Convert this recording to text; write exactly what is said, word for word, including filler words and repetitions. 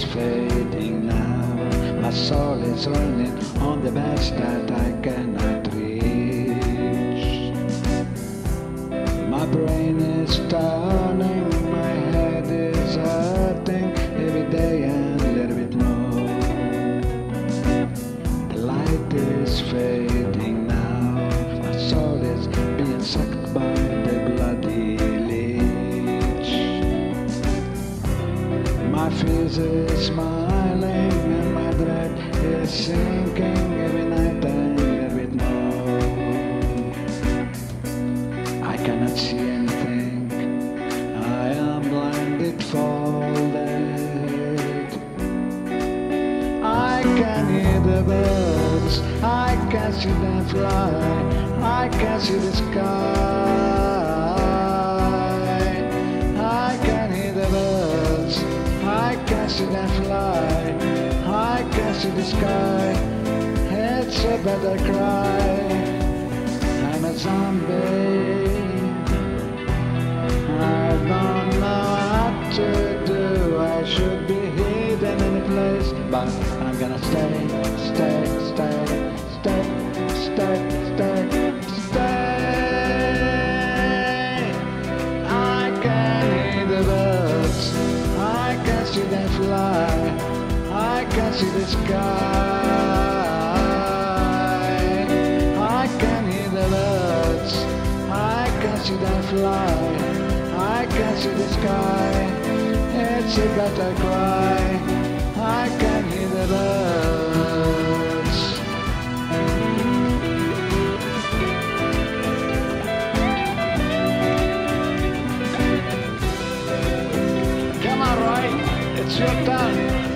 is fading now. My soul is running on the best that I cannot reach. My brain is turning, my head is hurting every day and a little bit more. The light is fading now. My soul is being sucked by the bloody leech. My fears is smiling and my dread is sinking every night and a little bit more. I cannot see anything, I am blinded, folded. I can hear the birds, I can see them fly, I can see the sky. I can hear the birds, I can see them fly, I can see the sky. It's a better cry. I'm a zombie, I don't know what to do. I should be hidden in a place, but I'm gonna stay, stay, stay, stay, stay, stay, stay. I can hear the birds, I can see them fly, I can see the sky. I can hear the birds, I can see them fly, I can see the sky. It's a better cry. I can hear the birds. Come on, Roy, it's your turn.